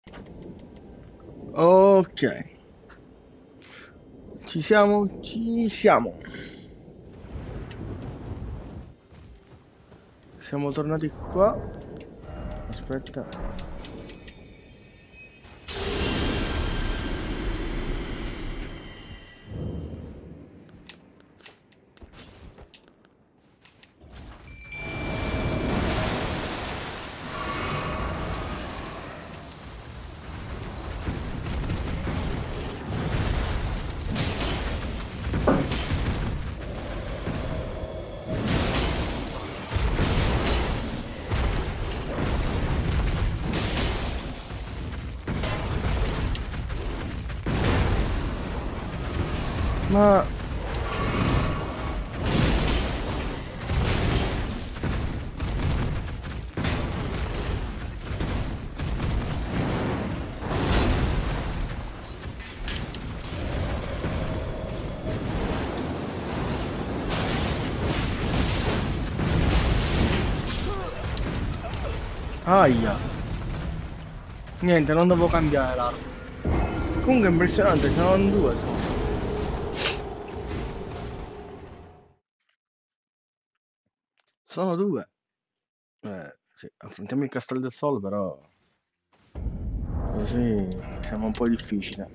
Ok, ci siamo, ci siamo. Siamo tornati qua. Aspetta. Ma... Aia. Niente, non devo cambiare l'arma. Comunque è impressionante, ce n'erano due solo. Sono due. Sì, affrontiamo il Castello del Sol, però... Così siamo un po' difficile.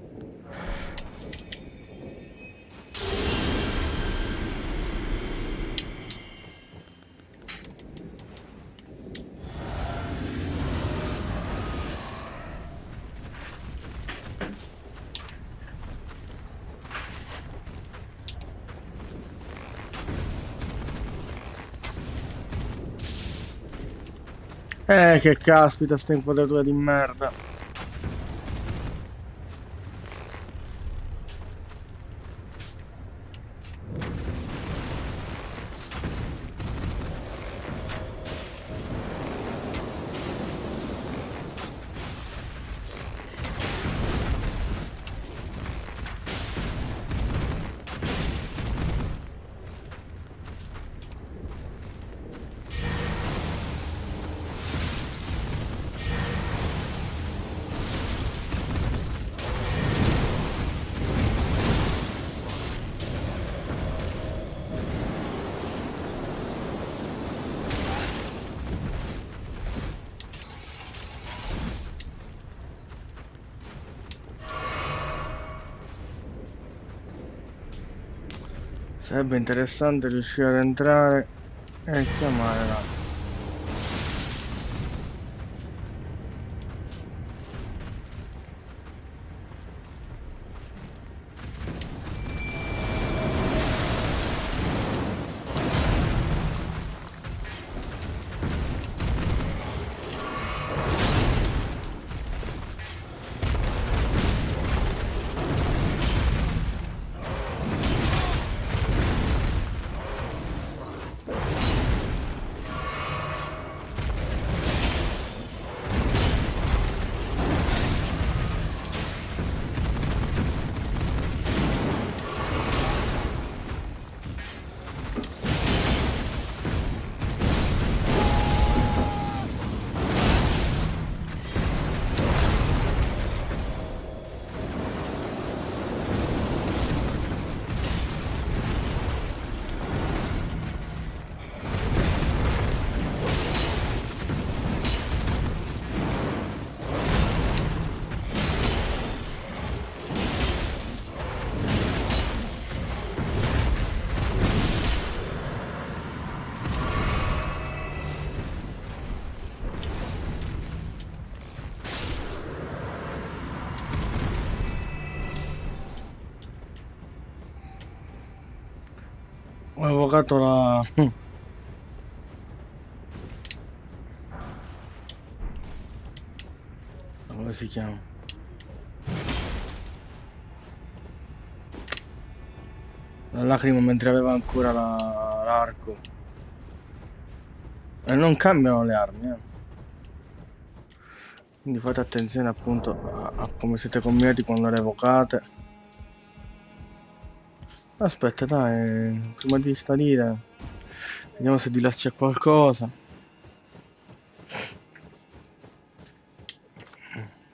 Che caspita, sta inquadratura di merda. Sarebbe interessante riuscire ad entrare e chiamare la... Ho evocato la... come si chiama? La lacrima mentre aveva ancora l'arco. E non cambiano le armi, Quindi fate attenzione appunto a come siete combinati quando le evocate. Aspetta, dai, prima di salire, vediamo se di là c'è qualcosa.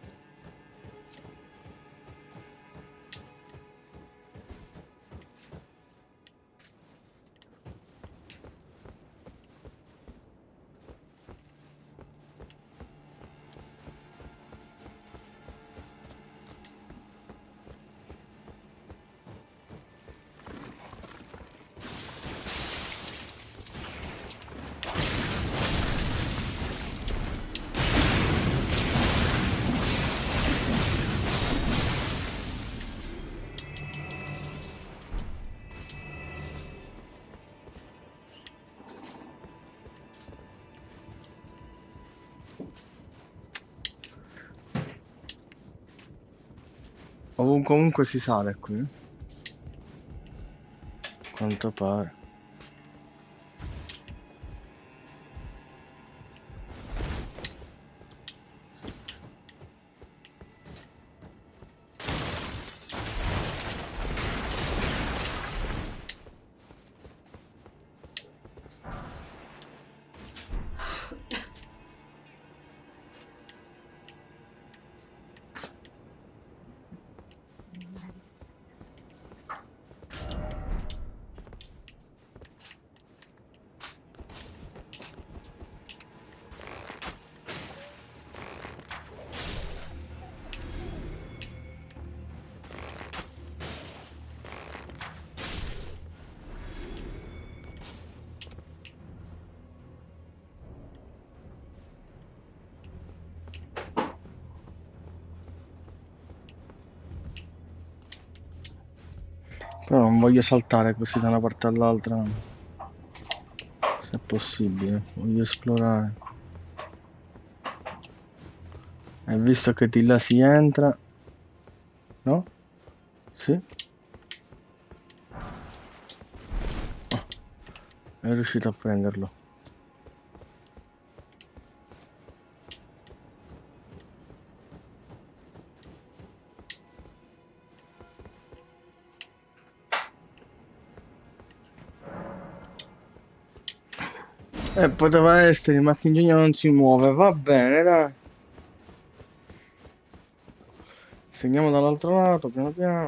Comunque si sale qui. Quanto pare. Però non voglio saltare così da una parte all'altra. Se è possibile. Voglio esplorare. E visto che di là si entra... No? Sì? Oh, è riuscito a prenderlo. Poteva essere, il marchingegno non si muove, va bene, dai. Segniamo dall'altro lato, piano piano.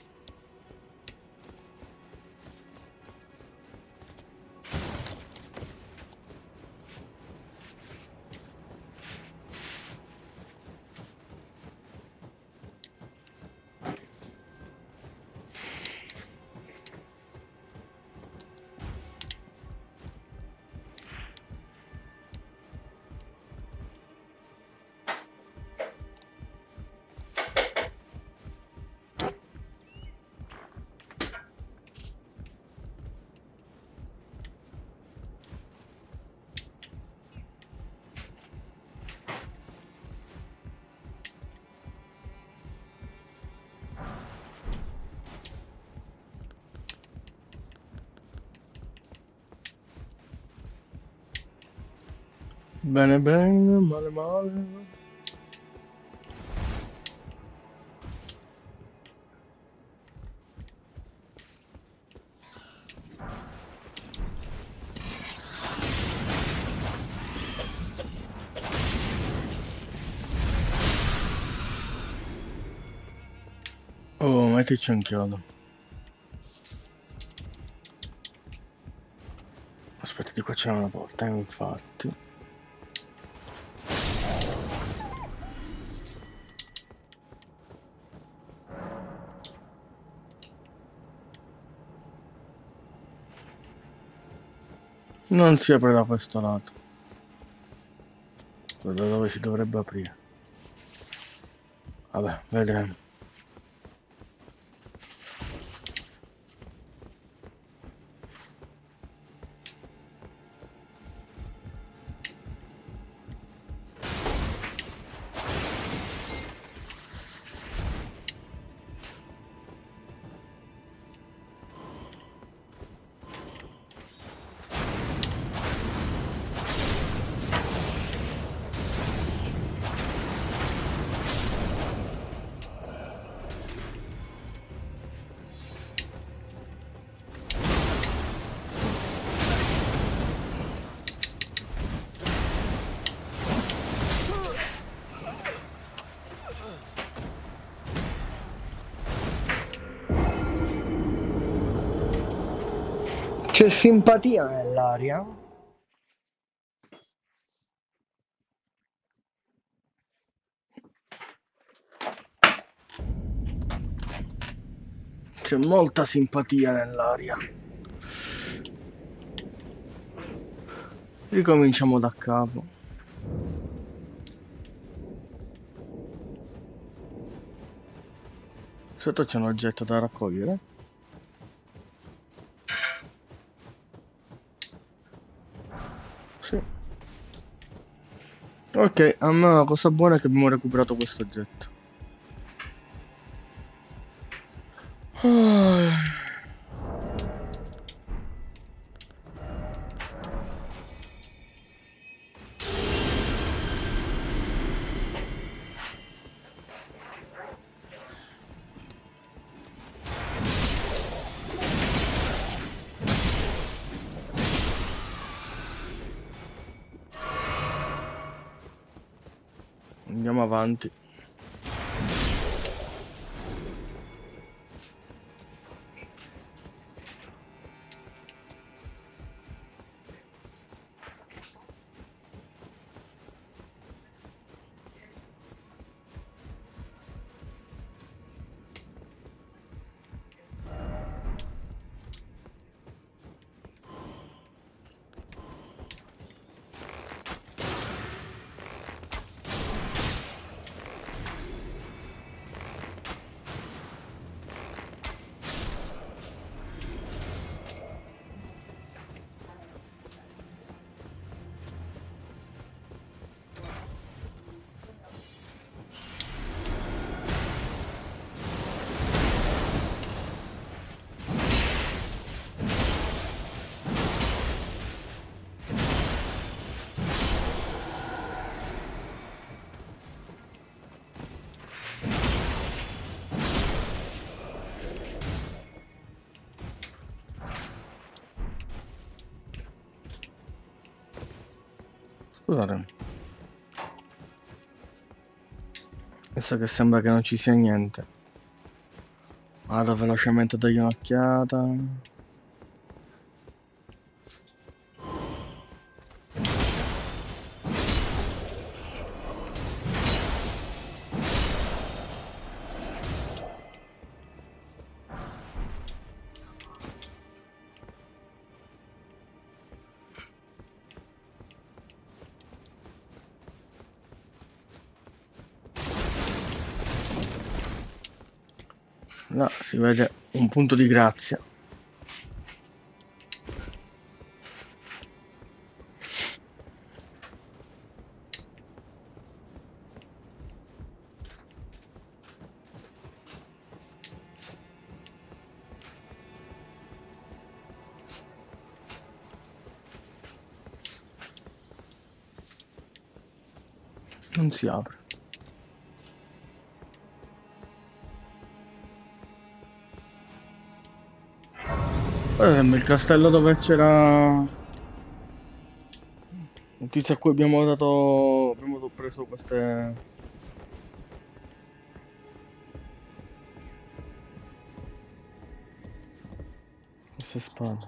Bene bene, male male. Oh, mettici un chiodo. Aspetta, di qua c'è una porta, infatti. Non si apre da questo lato. Da dove si dovrebbe aprire. Vabbè, vedremo. C'è simpatia nell'aria. C'è molta simpatia nell'aria. Ricominciamo da capo. Sotto c'è un oggetto da raccogliere. Sì. Ok, a me la cosa buona è che abbiamo recuperato questo oggetto. Ah. Andiamo avanti. Scusate. Adesso che sembra che non ci sia niente. Vado velocemente a dargli un'occhiata. Là si vede un punto di grazia. Non si apre. Sembra il castello dove c'era il tizio a cui abbiamo preso queste spade.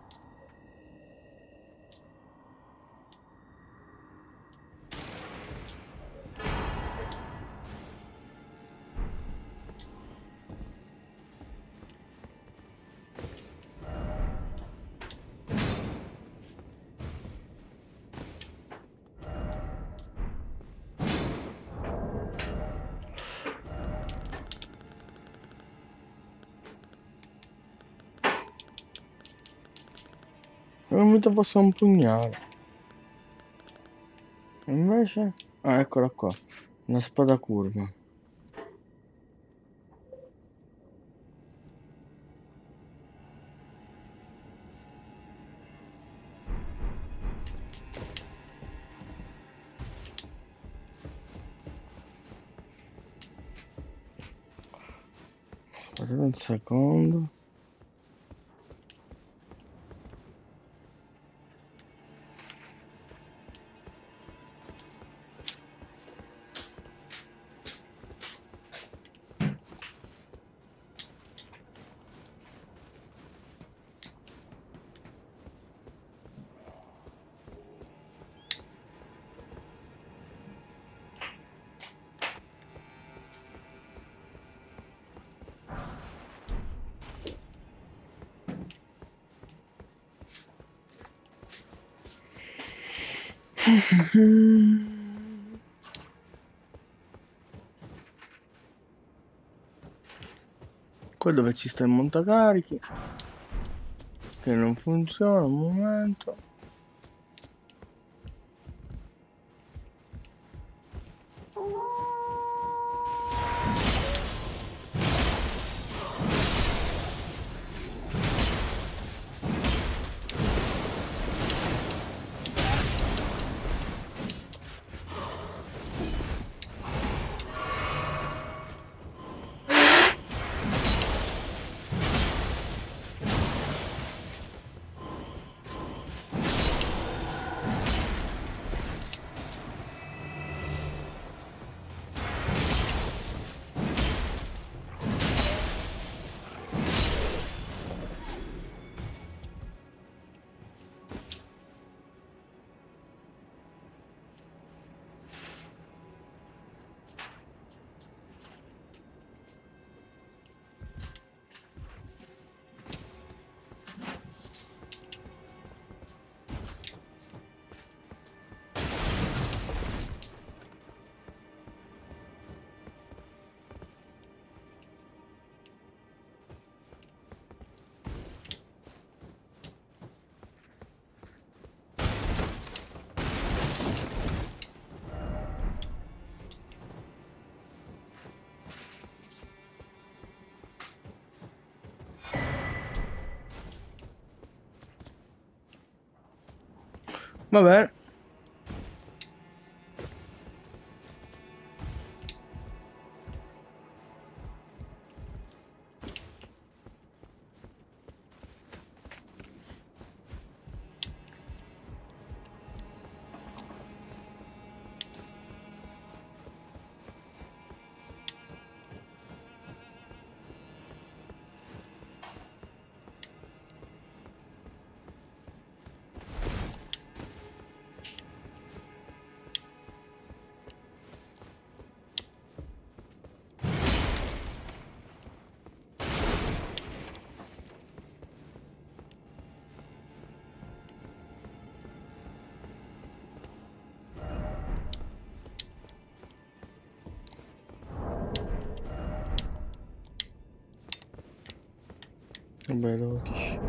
Non mi fosse un pugnale. Invece... Ah, eccola qua. Una spada curva. Aspettate un secondo. Qua dove ci sta il montacarichi che non funziona un momento. Vabbè. Vabbè, 12.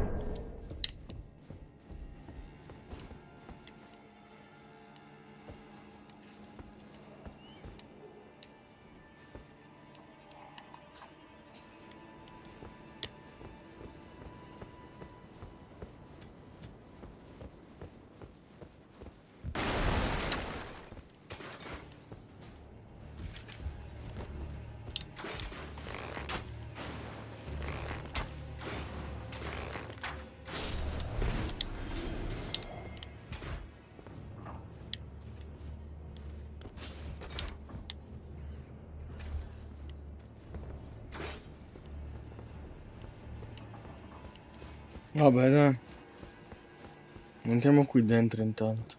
Vabbè, dai. Entriamo qui dentro intanto.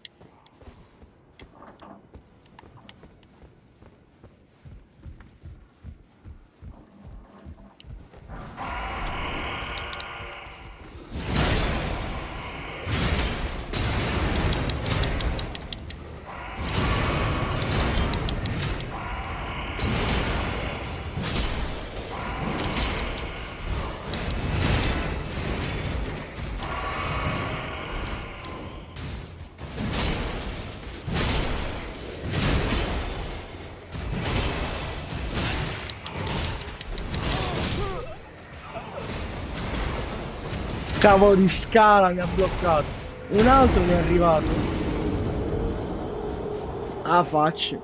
Cavolo di scala mi ha bloccato. Un altro mi è arrivato. Ah, facci.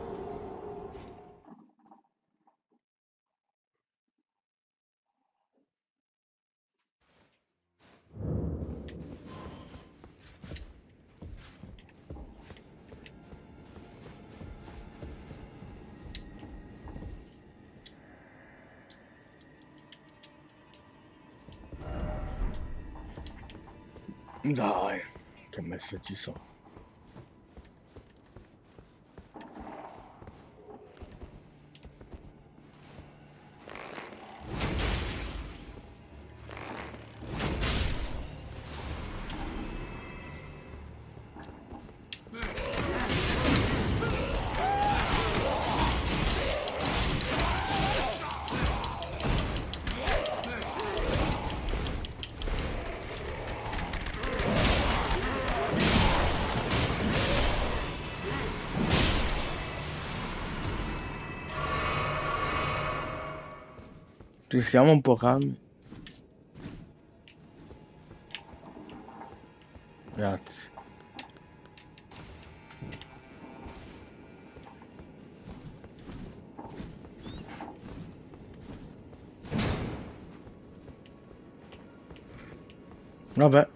Dai, che messe ci sono. Stiamo un po' calmi. Grazie. Vabbè.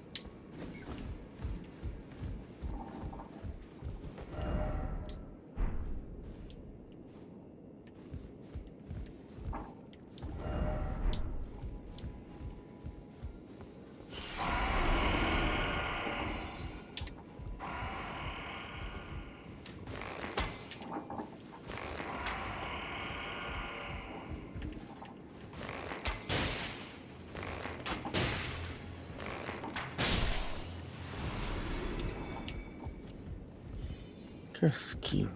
Che schifo.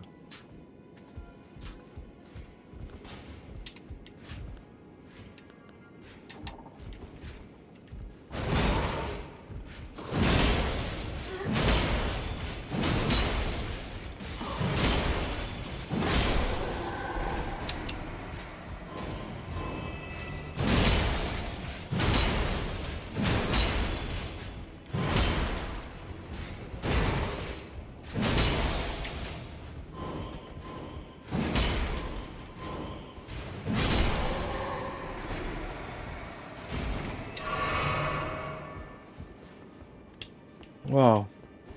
Wow.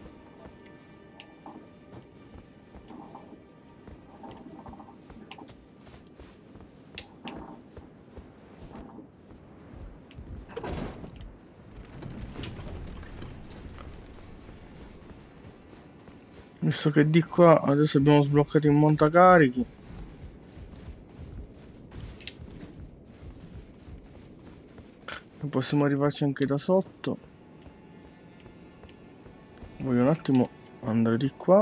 Visto che di qua adesso abbiamo sbloccato il montacarichi. Possiamo arrivarci anche da sotto. Voglio un attimo andare di qua.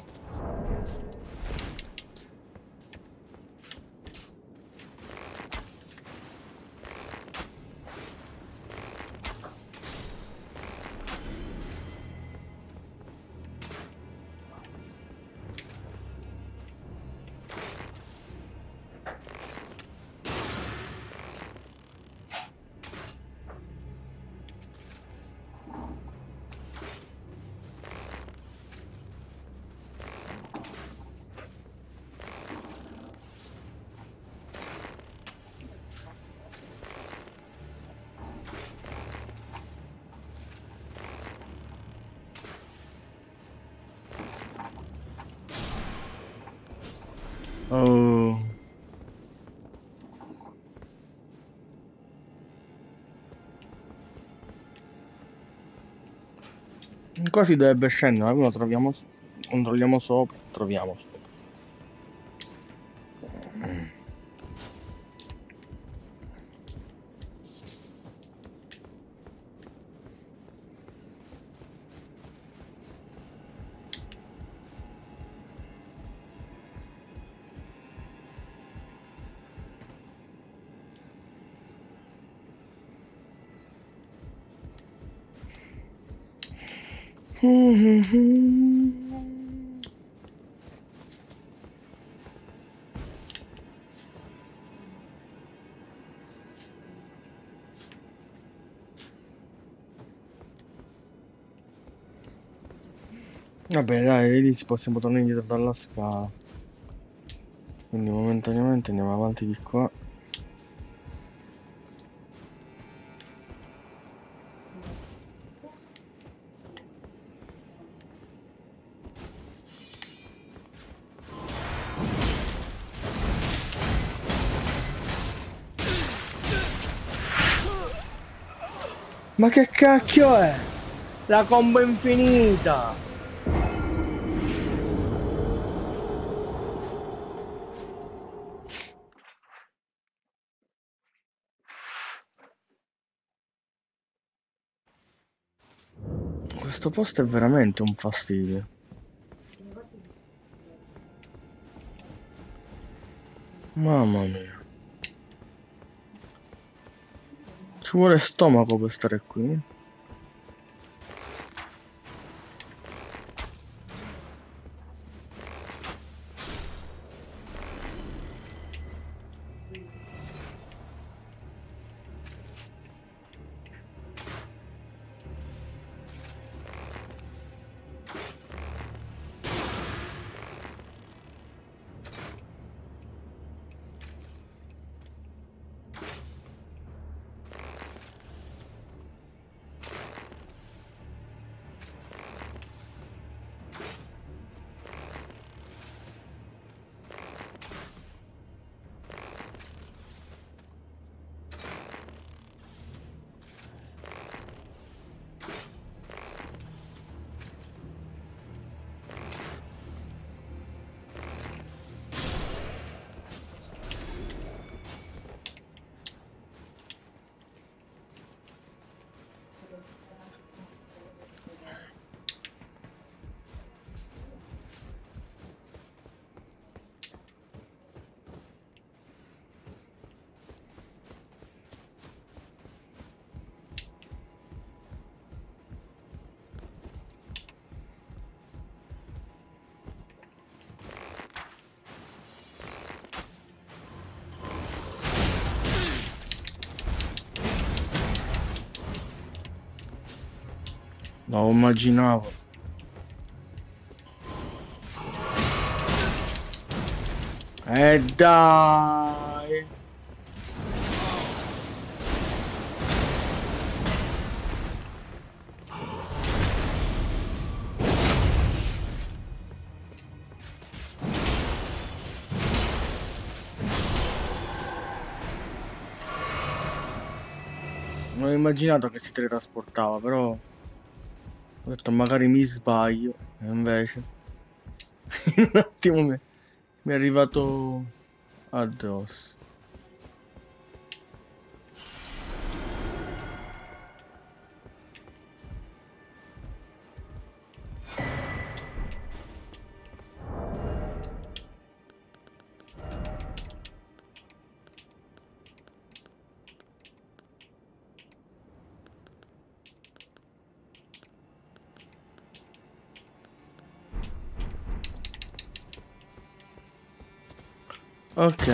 Oh. Qua si dovrebbe scendere, ma prima troviamo, controlliamo sopra, troviamo sopra. Vabbè dai, lì si possiamo tornare indietro dalla scala. Quindi momentaneamente andiamo avanti di qua. Ma che cacchio è? La combo infinita! Questo posto è veramente un fastidio. Mamma mia. Ci vuole stomaco per stare qui. No, immaginavo. Dai. Non ho immaginato che si teletrasportava, però ho detto magari mi sbaglio, e invece in un attimo mi è arrivato addosso. Ok.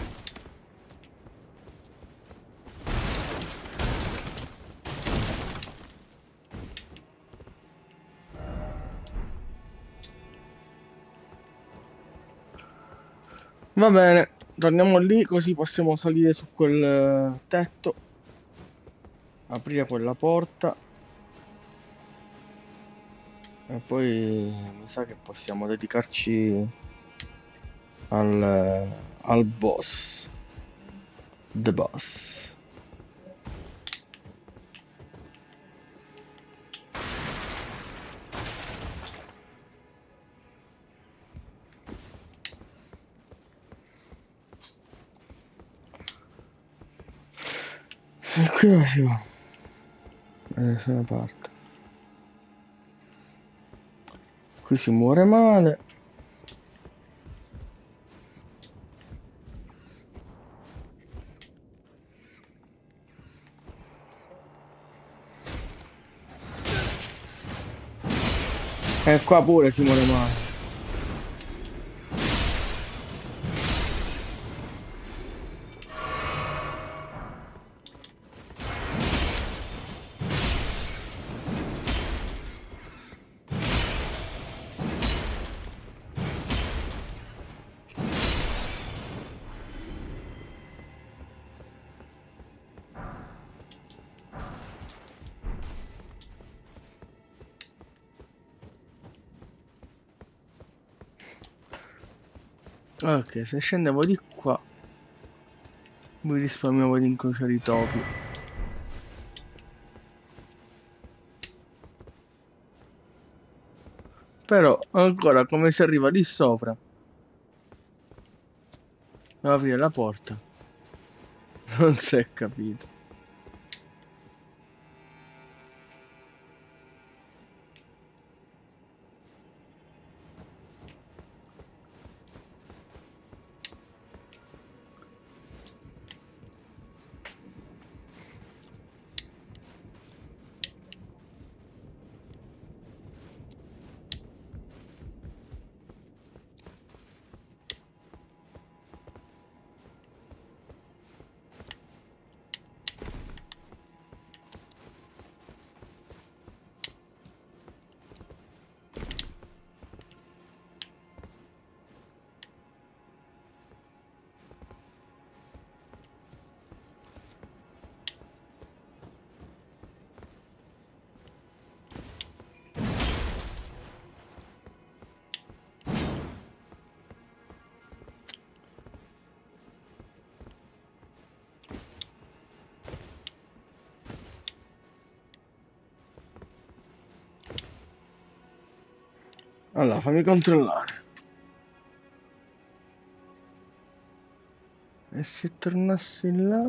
Va bene, torniamo lì così possiamo salire su quel tetto, aprire quella porta e poi mi sa che possiamo dedicarci al boss, the boss. E qui dove si va? Da nessuna parte. Qui si muore male. E qua pure si muore male. Ok, se scendevo di qua mi risparmiavo di incrociare i topi. Però ancora come si arriva lì sopra? Devo aprire la porta. Non si è capito. Allora, fammi controllare. E se tornassi là?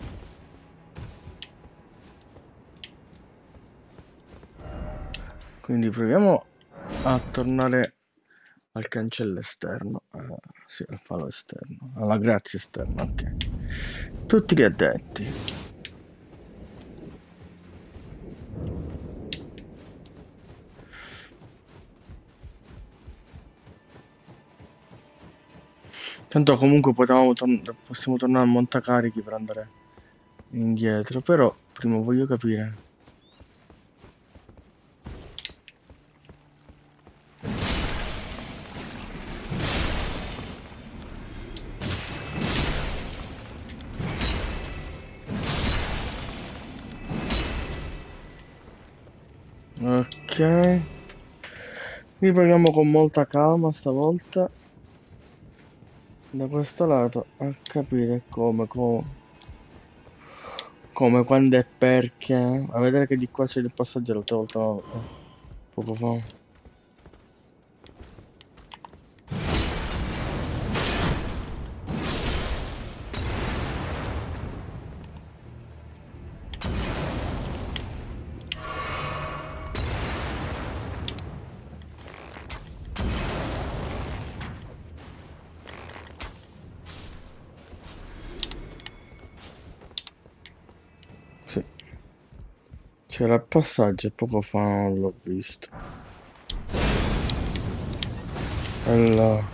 Quindi proviamo a tornare al cancello esterno. Sì, al falo esterno. Alla grazia esterna, ok. Tutti gli addetti. Tanto comunque possiamo tornare a Montacarichi per andare indietro. Però prima voglio capire. Ok. Riproviamo con molta calma stavolta. Da questo lato a capire come Come, quando e perché? A vedere che di qua c'è il passaggio l'altra volta, poco fa. Sì, c'era il passaggio e poco fa non l'ho visto. Allora.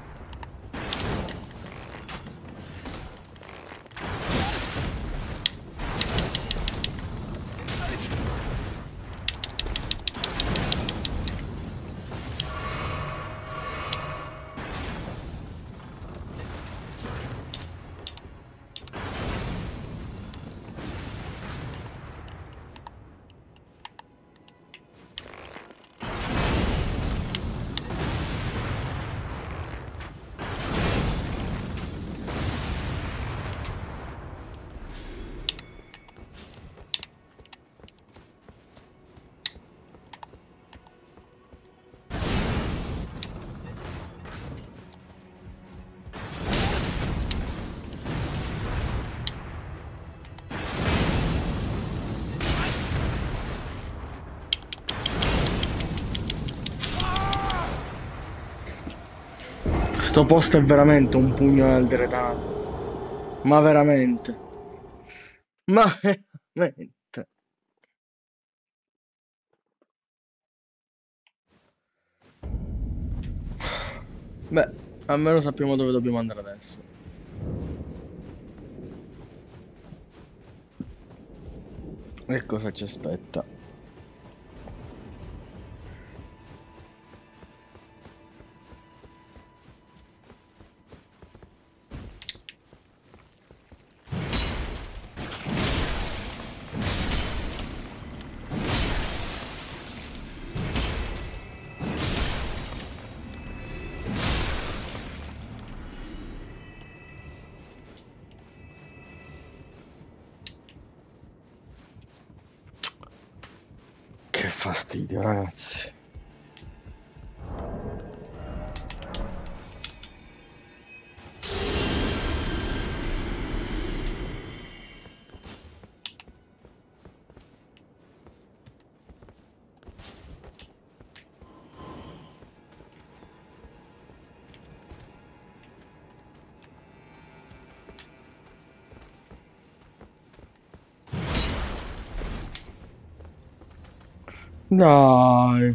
Sto posto è veramente un pugno nel diretano. Ma veramente. Ma veramente. Beh, almeno sappiamo dove dobbiamo andare adesso. E cosa ci aspetta. Che fastidio, ragazzi. Dai.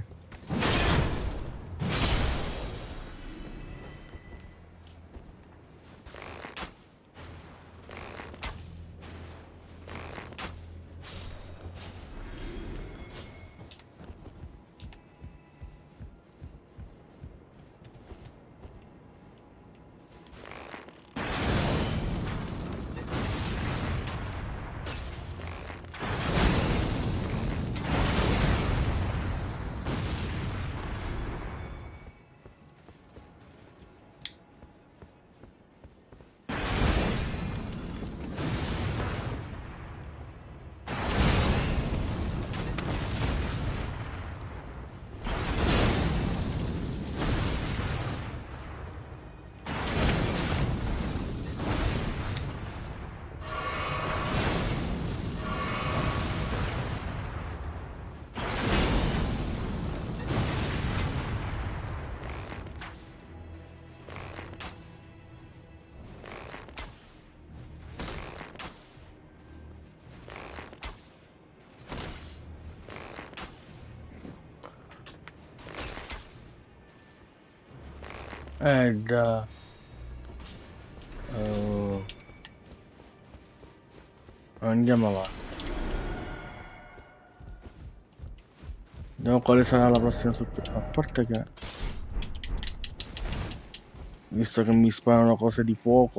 Dai. Oh, andiamo avanti. Vediamo quale sarà la prossima sorpresa. A parte che, visto che mi sparano cose di fuoco.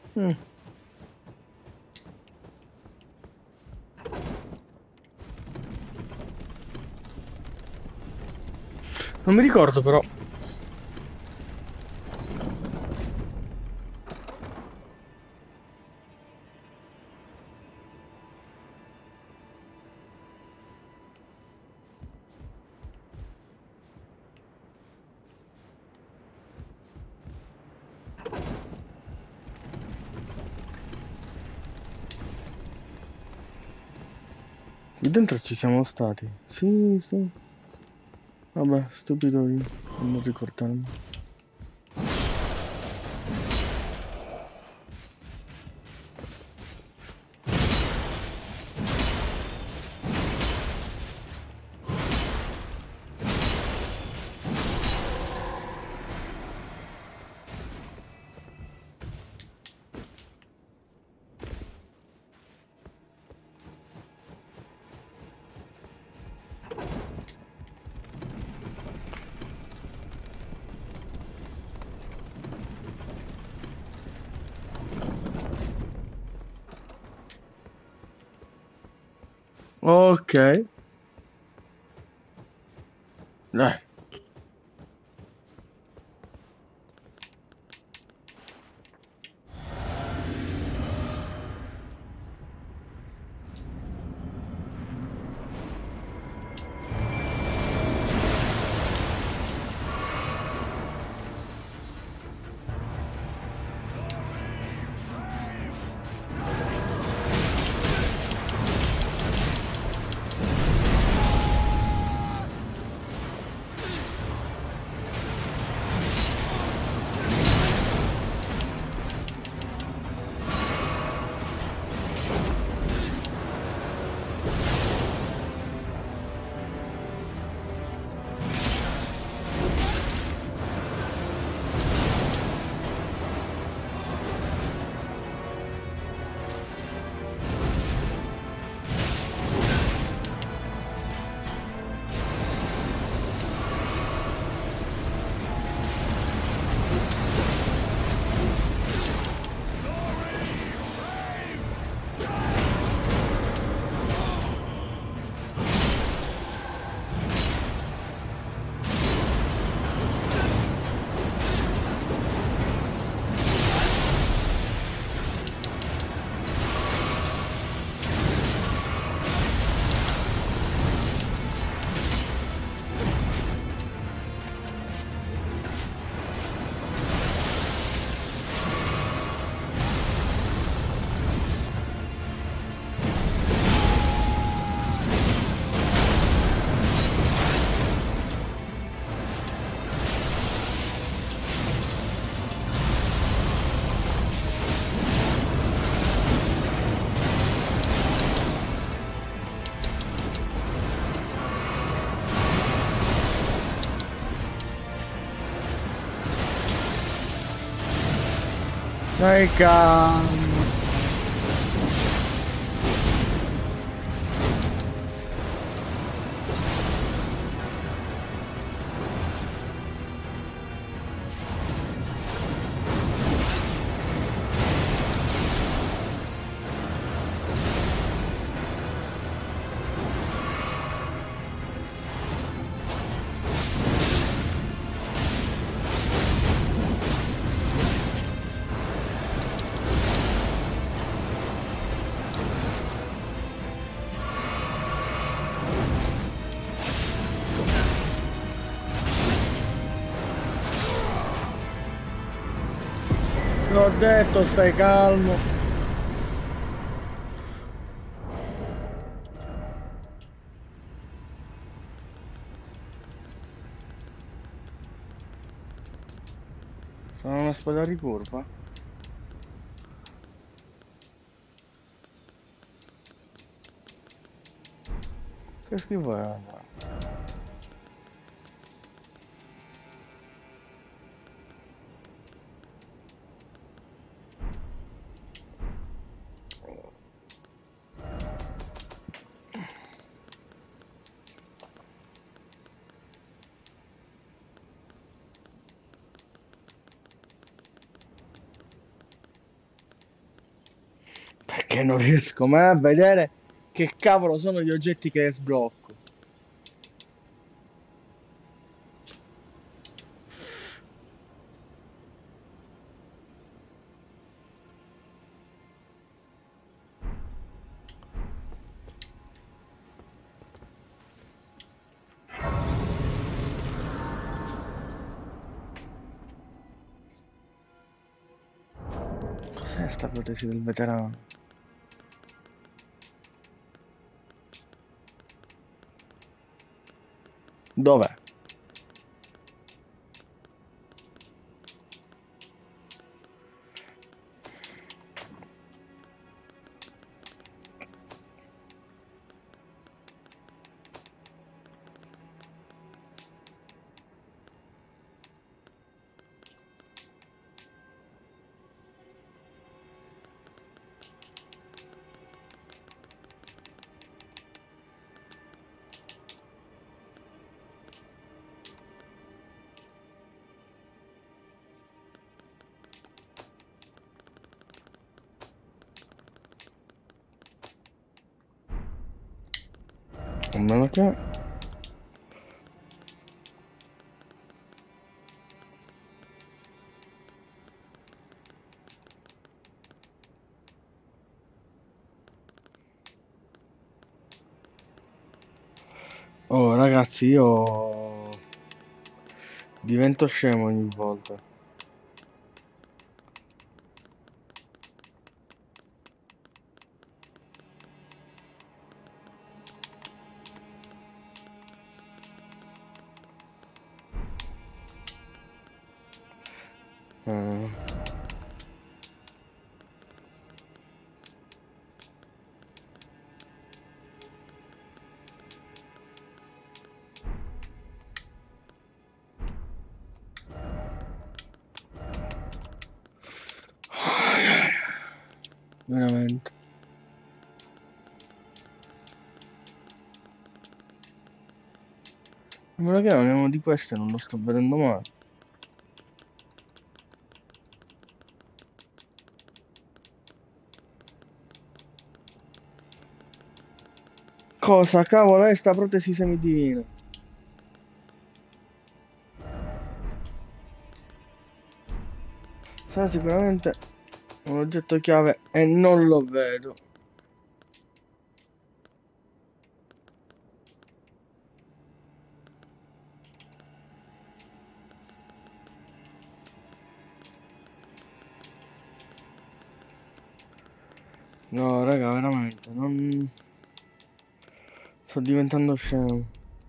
Mm. Non mi ricordo però. Qui dentro ci siamo stati. Sì, sì. Vabbè, stupido io. Non ricordarmi. Ok. Dai. Dai, calmo. L'ho detto, stai calmo. Sono una spada ricurva. Che schifo è? Che non riesco mai a vedere che cavolo sono gli oggetti che sblocco. Cos'è sta protesi del veterano? Dov'è? A meno che... Oh ragazzi, io divento scemo ogni volta. Eh, veramente. A meno che non è uno di queste, non lo sto vedendo mai. Cosa cavolo è sta protesi semidivina? Sarà sicuramente un oggetto chiave e non lo vedo. No, raga, veramente, non... Sto diventando scemo.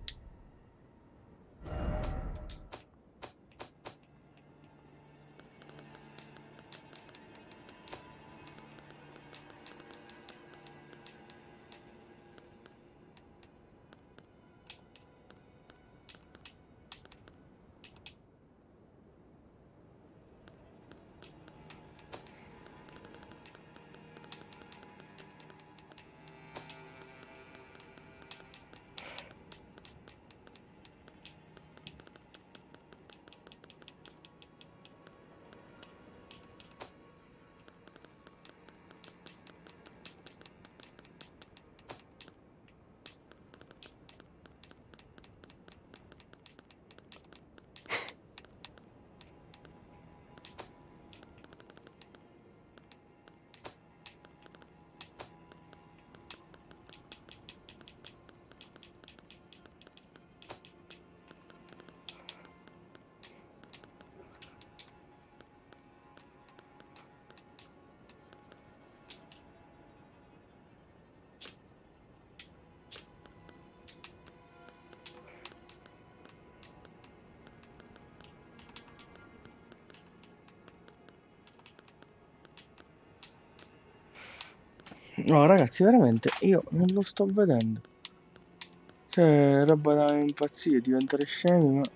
No, ragazzi, veramente, io non lo sto vedendo. Cioè, roba da impazzire, diventare scemi, ma...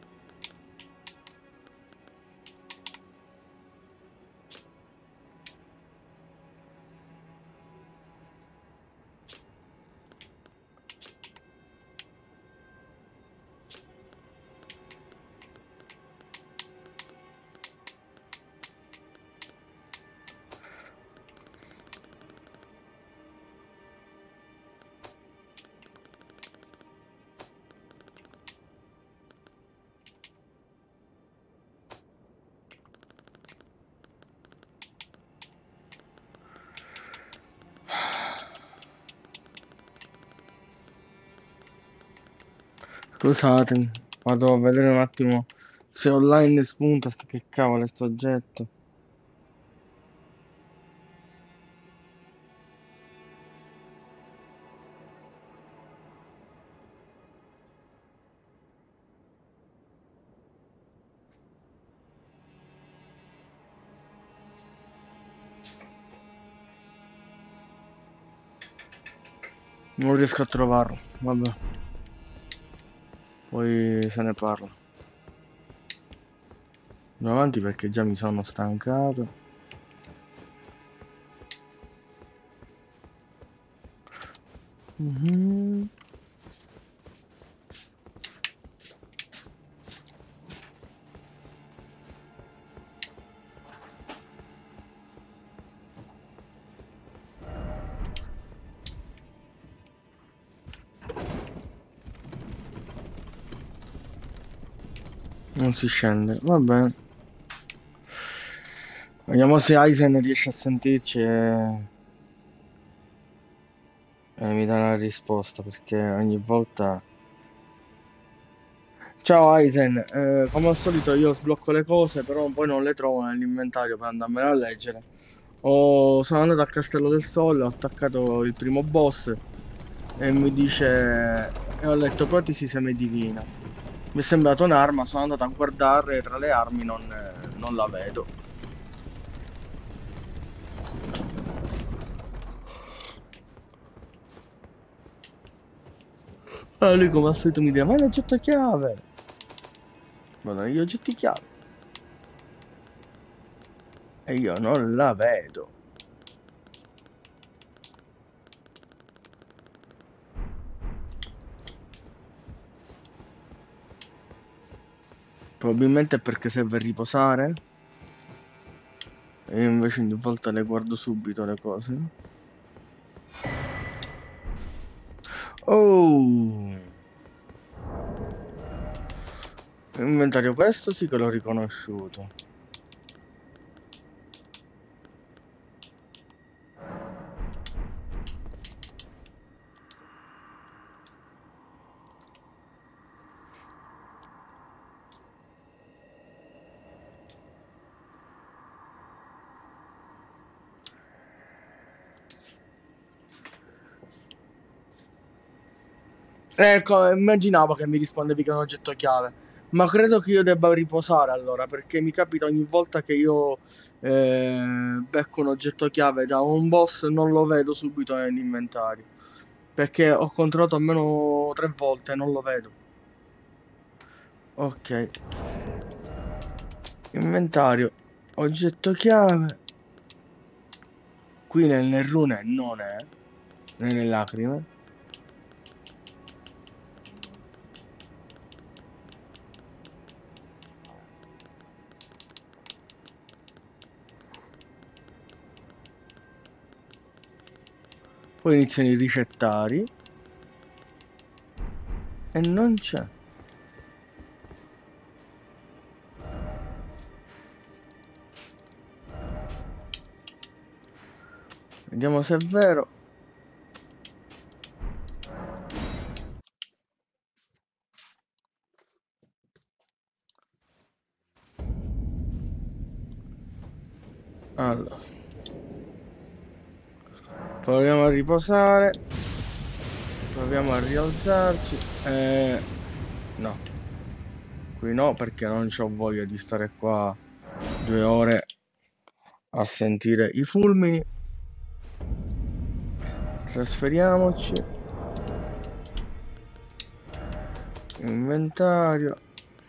Scusatemi, vado a vedere un attimo se online spunta che cavolo è sto oggetto. Non riesco a trovarlo, vabbè. Poi se ne parla. Andiamo avanti perché già mi sono stancato. Mhm. Non si scende, va bene. Vediamo se Aizen riesce a sentirci e mi dà una risposta perché ogni volta... Ciao Aizen, come al solito io sblocco le cose però poi non le trovo nell'inventario per andarmene a leggere. Sono andato al Castello del Sole, ho attaccato il primo boss e mi dice... E ho letto protesi seme divina. Mi è sembrata un'arma, sono andato a guardare tra le armi, non la vedo. Allora lui come al solito mi dice, ma è l'oggetto chiave! Guarda, gli oggetti chiave. E io non la vedo. Probabilmente è perché serve riposare. E io invece ogni volta le guardo subito le cose. Oh! Inventario, questo sì che l'ho riconosciuto. Ecco, immaginavo che mi rispondevi che è un oggetto chiave. Ma credo che io debba riposare allora, perché mi capita ogni volta che io becco un oggetto chiave da un boss, non lo vedo subito nell'inventario. Perché ho controllato almeno 3 volte e non lo vedo. Ok. Inventario. Oggetto chiave. Qui nel rune non è. Nelle lacrime. Poi iniziano i ricettari. E non c'è. Vediamo se è vero. Allora. Proviamo a riposare. Proviamo a rialzarci. No. Qui no, perché non c'ho voglia di stare qua 2 ore a sentire i fulmini. Trasferiamoci. Inventario.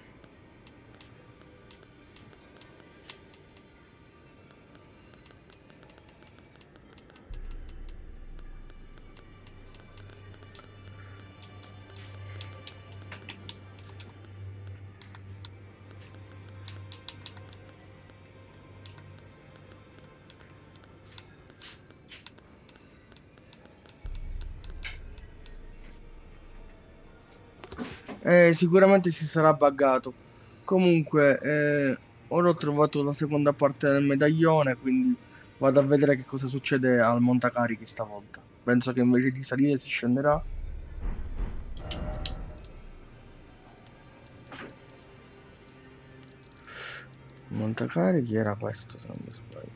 Sicuramente si sarà buggato. Comunque, ora ho trovato la seconda parte del medaglione, quindi vado a vedere che cosa succede al montacarichi stavolta. Penso che invece di salire si scenderà. Montacarichi era questo, se non mi sbaglio.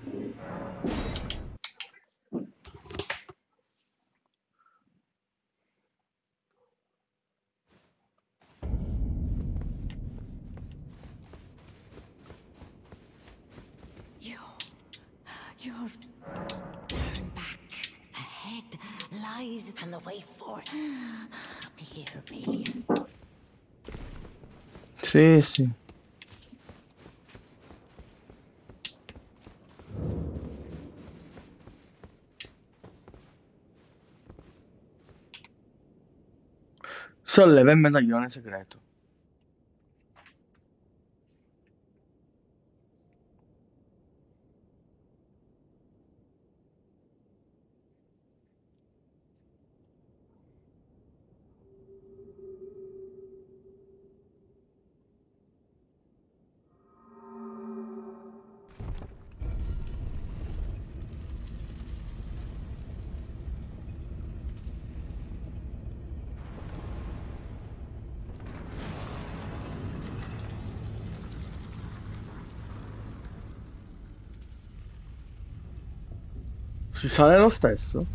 You're turn back. Ahead lies and the way forth. Hear me. Sì, sì. Solleva il medaglione segreto. Si sale lo stesso?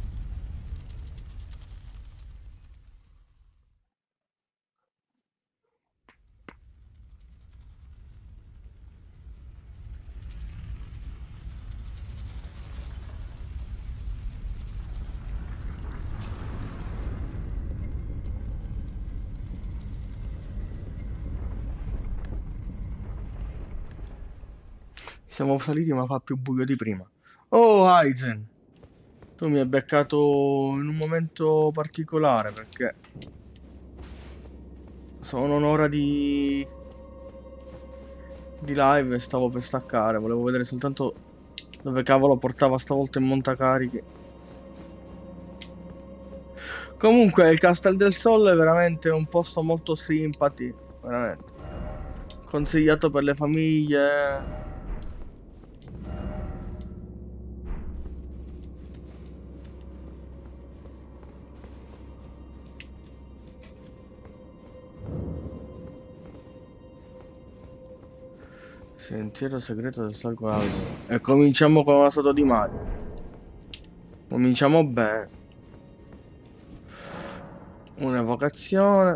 Siamo saliti ma fa più buio di prima. Oh Aizen, tu mi hai beccato in un momento particolare perché sono un'ora di live e stavo per staccare. Volevo vedere soltanto dove cavolo portava stavolta in montacarichi. Comunque il Castel del Sol è veramente un posto molto simpatico, veramente. Consigliato per le famiglie. Sentiero segreto del Salgo Alto. E cominciamo con una statua di Mario. Cominciamo bene. Un'evocazione.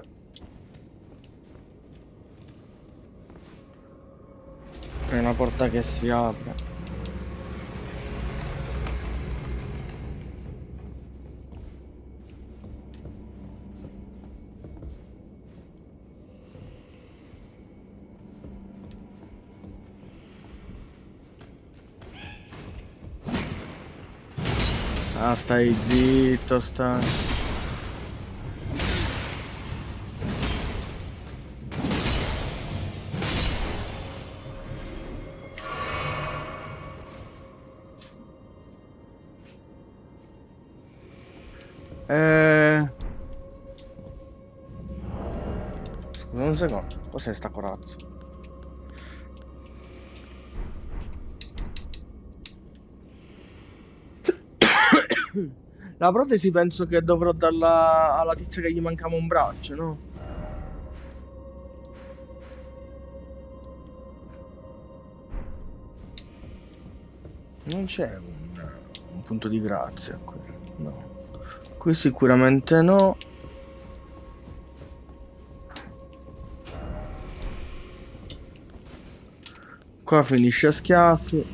È una porta che si apre. Ah, stai zitto, stai. Scusa un secondo, cos'è sta corazza? La protesi penso che dovrò darla alla tizia che gli mancava un braccio, no? Non c'è un punto di grazia qui, no. Qui sicuramente no. Qua finisce a schiaffi.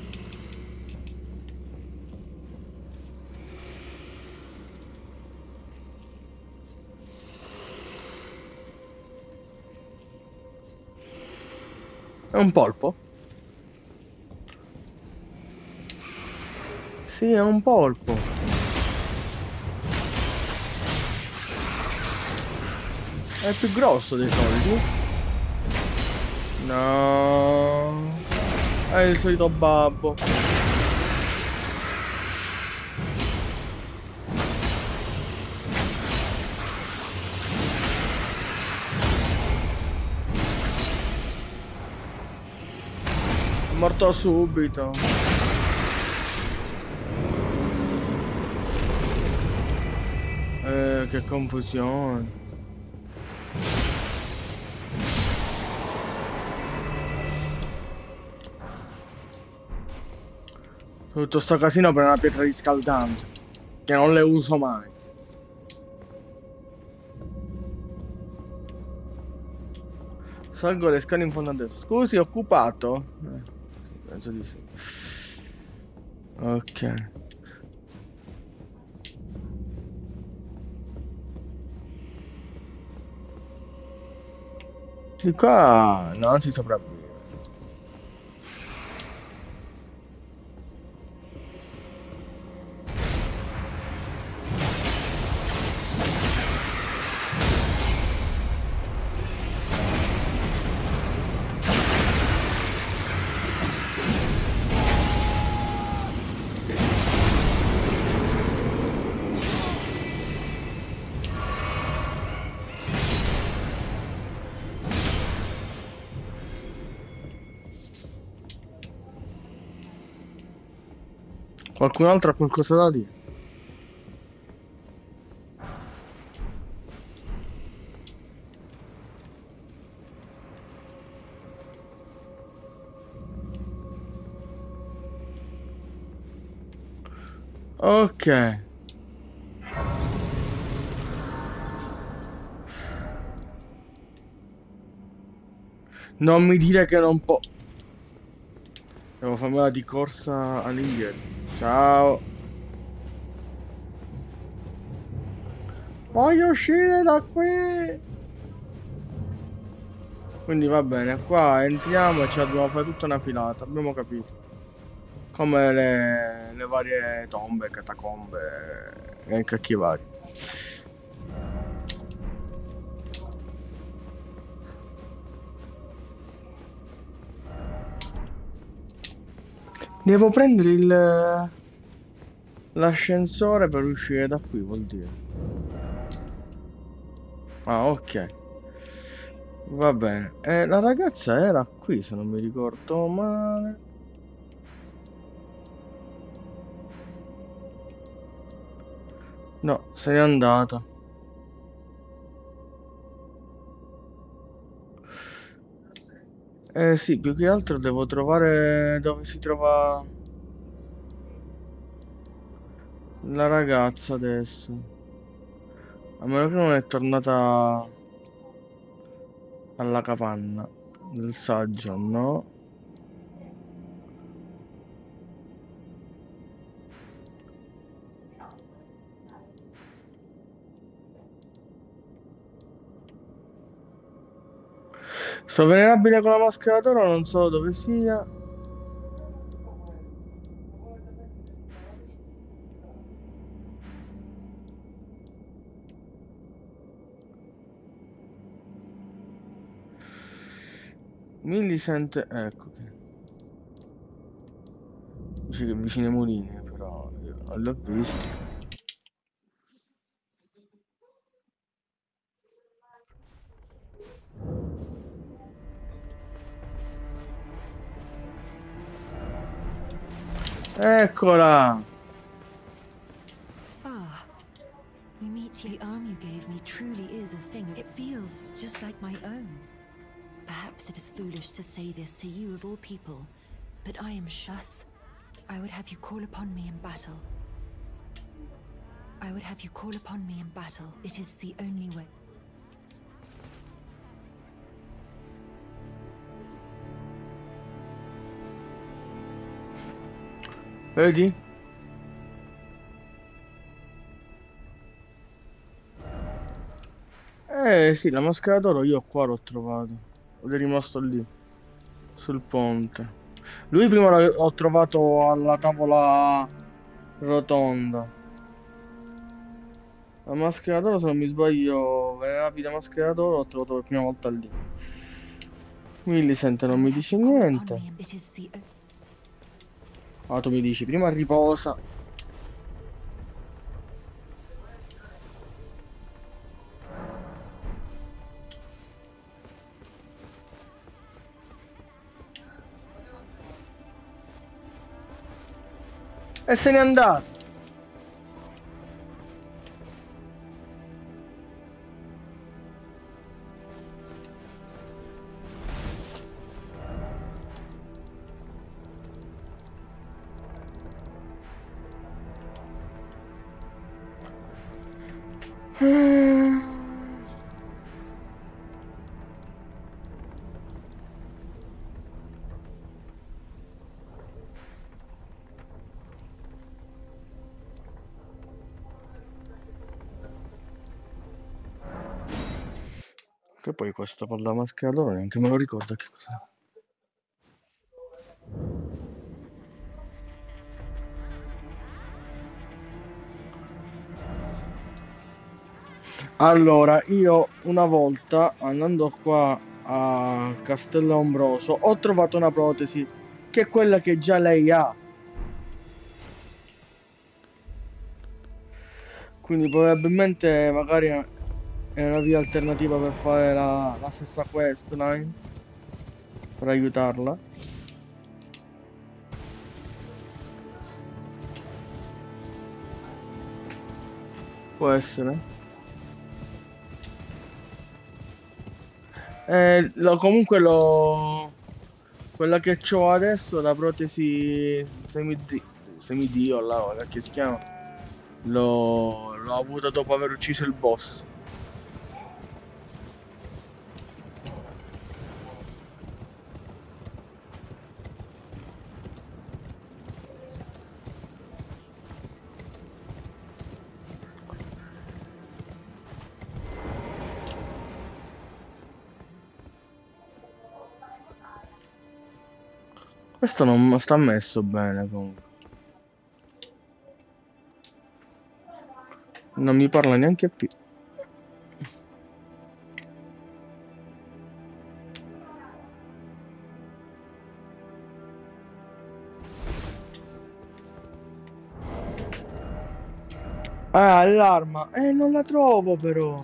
È un polpo? Sì, è un polpo. È più grosso dei soliti. No. È il solito babbo. È morto subito. Che confusione. Tutto sto casino per una pietra riscaldante, che non le uso mai. Salgo le scale in fondo a destra. Scusi, occupato? Penso di sì. Ok. Di qua non si sopravvive. Qualcun altro ha qualcosa da dire? Ok. Non mi dire che non può. Devo farmela di corsa all'indietro. Ciao. Voglio uscire da qui. Quindi va bene, qua entriamo e ce la dobbiamo fare tutta una filata, abbiamo capito. Come le varie tombe, catacombe e incacchi vari. Devo prendere l'ascensore per uscire da qui, vuol dire. Ah, ok. Va bene. La ragazza era qui, se non mi ricordo male. No, se n'è andata. Sì, più che altro devo trovare dove si trova la ragazza adesso. A meno che non è tornata alla capanna del saggio, no? Sto venerabile con la maschera d'oro, non so dove sia. Millicent, ecco che. Dice che è vicino ai mulini, però io non l'ho visto. Eccola! Ah, we meet. The arm you gave me truly is a thing. It feels just like my own. Perhaps it is foolish to say this to you of all people, but I am Shus. I would have you call upon me in battle. I would have you call upon me in battle. It is the only way. Vedi? Sì, la maschera d'oro io qua l'ho trovato. Ed è rimasto lì, sul ponte. Lui prima l'ho trovato alla tavola rotonda. La maschera d'oro, se non mi sbaglio, venerabile maschera d'oro, l'ho trovato per prima volta lì. Millicent non mi dice niente. Ah, tu mi dici, prima riposa. E se n'è andato. Che poi questa per la maschera d'oro neanche me lo ricordo che cos'è. Allora, io una volta andando qua a Castello Ambroso ho trovato una protesi che è quella che già lei ha. Quindi probabilmente magari è una via alternativa per fare la stessa questline, per aiutarla. Può essere. Comunque quella che ho adesso, la protesi semidio, là, che si chiama, l'ho avuta dopo aver ucciso il boss. Questo non sta messo bene comunque. Non mi parla neanche più. Ah, l'arma. Non la trovo però.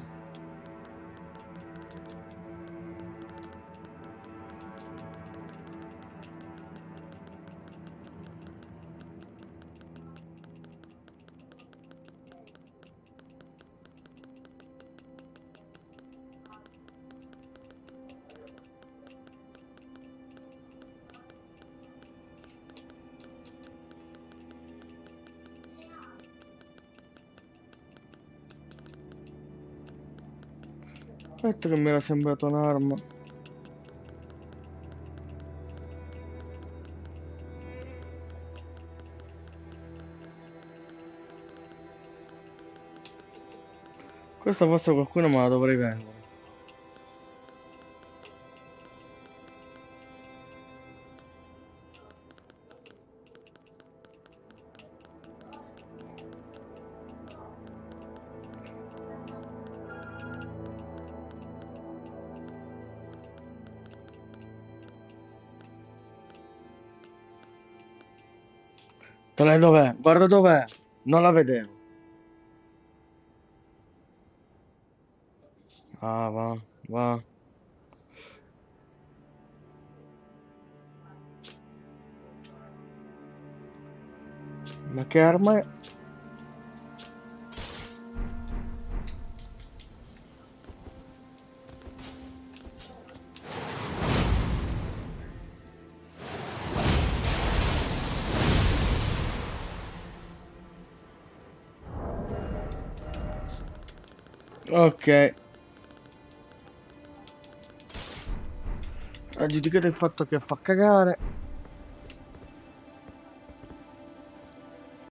Aspetta che mi era sembrato un'arma. Questa forse qualcuno me la dovrei vendere. Dov'è? Guarda dov'è. Non la vedevo. Ah, va, va. Ma che arma è? Ok. Aggiudicate il fatto che fa cagare.